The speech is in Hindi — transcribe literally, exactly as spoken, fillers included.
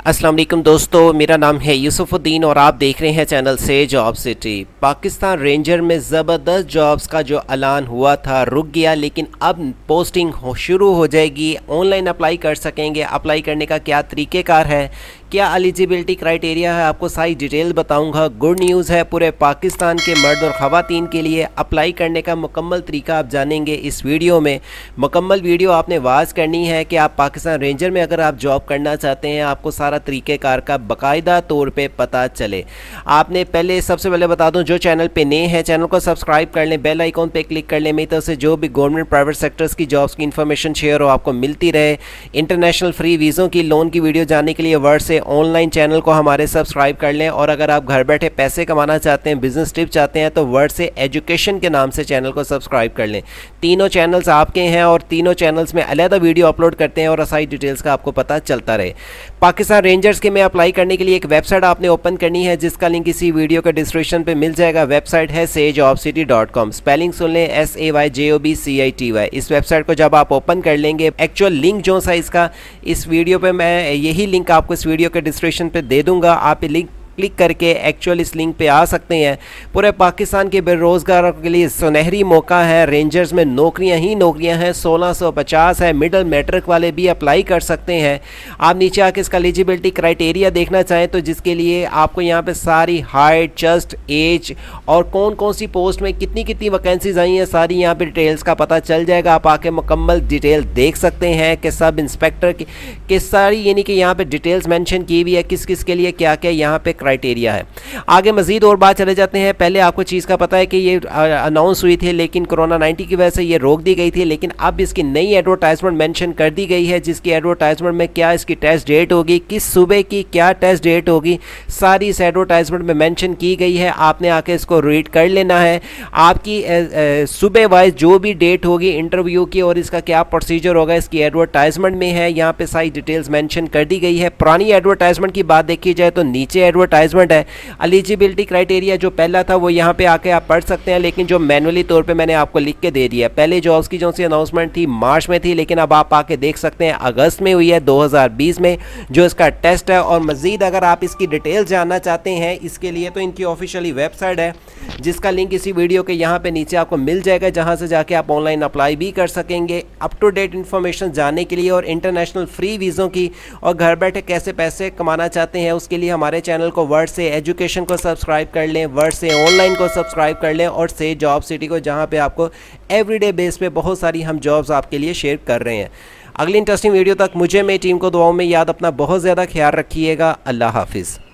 अस्सलाम वालेकुम दोस्तों, मेरा नाम है यूसुफुद्दीन और आप देख रहे हैं चैनल से जॉब सिटी। पाकिस्तान रेंजर में ज़बरदस्त जॉब्स का जो ऐलान हुआ था रुक गया, लेकिन अब पोस्टिंग हो शुरू हो जाएगी। ऑनलाइन अप्लाई कर सकेंगे। अप्लाई करने का क्या तरीक़ेकार है, क्या एलिजिबिलिटी क्राइटेरिया है, आपको सारी डिटेल बताऊंगा। गुड न्यूज़ है पूरे पाकिस्तान के मर्द और ख़वातीन के लिए। अप्लाई करने का मुकम्मल तरीका आप जानेंगे इस वीडियो में। मुकम्मल वीडियो आपने वाच करनी है कि आप पाकिस्तान रेंजर में अगर आप जॉब करना चाहते हैं, आपको सारा तरीक़ेकार का बाकायदा तौर पे पता चले। आपने पहले सबसे पहले बता दूं, जो चैनल पे नए हैं चैनल को सब्सक्राइब कर लें, बेल आइकॉन पे क्लिक कर लें। मेरी तरफ से जो भी गवर्नमेंट प्राइवेट सेक्टर्स की जॉब्स की इन्फॉर्मेशन शेयर हो आपको मिलती रहे। इंटरनेशनल फ्री वीज़ों की लोन की वीडियो जानने के लिए वर्ड से ऑनलाइन चैनल को हमारे सब्सक्राइब कर लें। और अगर आप घर बैठे पैसे कमाना चाहते हैं, बिजनेस टिप चाहते हैं, तो वर्ड से एजुकेशन के नाम से चैनल को सब्सक्राइब कर लें। तीनों चैनल्स आपके हैं और तीनों चैनल्स में अलग वीडियो अपलोड करते हैं और सारी डिटेल्स का आपको पता चलता रहे। पाकिस्तान रेंजर्स के में अप्लाई करने के लिए एक वेबसाइट आपने ओपन करनी है, जिसका लिंक इसी वीडियो के डिस्क्रिप्शन पे मिल जाएगा। वेबसाइट है से job city dot com. Spelling सुन लें, S A Y J O B C I T Y. इस वेबसाइट को जब आप ओपन कर लेंगे, एक्चुअल लिंक जो सा इसका इस वीडियो पे मैं यही लिंक आपको इस वीडियो के डिस्क्रिप्शन पे दे दूंगा। आप लिंक क्लिक करके एक्चुअल इस लिंक पे आ सकते हैं। पूरे पाकिस्तान के बेरोज़गारों के लिए सुनहरी मौका है। रेंजर्स में नौकरियां ही नौकरियां हैं, सोलह सौ पचास है। मिडिल मैट्रिक वाले भी अप्लाई कर सकते हैं। आप नीचे आके इसका एलिजिबिलिटी क्राइटेरिया देखना चाहें तो जिसके लिए आपको यहाँ पे सारी हाइट, चेस्ट, एज और कौन कौन सी पोस्ट में कितनी कितनी वैकेंसीज आई हैं, सारी यहाँ पे डिटेल्स का पता चल जाएगा। आप आके मुकम्मल डिटेल देख सकते हैं कि सब इंस्पेक्टर की किस सारी यानी कि यहाँ पे डिटेल्स मेंशन की हुई है, किस किस के लिए क्या क्या यहाँ पे क्राइटेरिया है। आगे मजीद और बात चले जाते हैं। पहले आपको चीज़ का पता है कि ये अनाउंस हुई थी, लेकिन कोरोना नाइन्टीन की वजह से ये रोक दी गई थी। लेकिन अब इसकी नई एडवर्टाइजमेंट मेंशन कर दी गई है, जिसकी एडवर्टाइजमेंट में क्या इसकी टेस्ट डेट होगी, किस सूबे की क्या टेस्ट डेट होगी, सारी इस एडवर्टाइजमेंट में मेंशन की गई है। आपने आके इसको रीड कर लेना है। आपकी सूबे वाइज जो भी डेट होगी इंटरव्यू की और इसका क्या प्रोसीजर होगा, इसकी एडवर्टाइजमेंट में है। यहाँ पे सारी डिटेल्स मेंशन कर दी गई है। पुरानी एडवर्टाइजमेंट की बात देखी जाए तो नीचे एडवर्टाइजमेंट है। एलिजिबिलिटी क्राइटेरिया जो पहला था वो यहाँ पे आके आप पढ़ सकते हैं, लेकिन जो मैनुअली तौर पे मैंने आपको लिख के दे दिया। पहले जॉब्स की जो सी अनाउंसमेंट थी मार्च में थी, लेकिन अब आप आके देख सकते हैं अगस्त में हुई है दो हज़ार बीस में जो इसका टेस्ट है। और मजीद अगर आप इसकी डिटेल जानना चाहते हैं इसके लिए तो इनकी ऑफिशियली वेबसाइट है, जिसका लिंक इसी वीडियो के यहाँ पे नीचे आपको मिल जाएगा, जहाँ से जाके आप ऑनलाइन अप्लाई भी कर सकेंगे। अप टू डेट इन्फॉर्मेशन जानने के लिए और इंटरनेशनल फ्री वीज़ों की और घर बैठे कैसे पैसे कमाना चाहते हैं उसके लिए हमारे चैनल को वर्ड से एजुकेशन को सब्सक्राइब कर लें, वर्ड से ऑनलाइन को सब्सक्राइब कर लें और से जॉब सिटी को, जहाँ पे आपको एवरीडे बेस पे बहुत सारी हम जॉब्स आपके लिए शेयर कर रहे हैं। अगली इंटरेस्टिंग वीडियो तक मुझे मेरी टीम को दुआओं में याद, अपना बहुत ज़्यादा ख्याल रखिएगा। अल्लाह हाफिज़।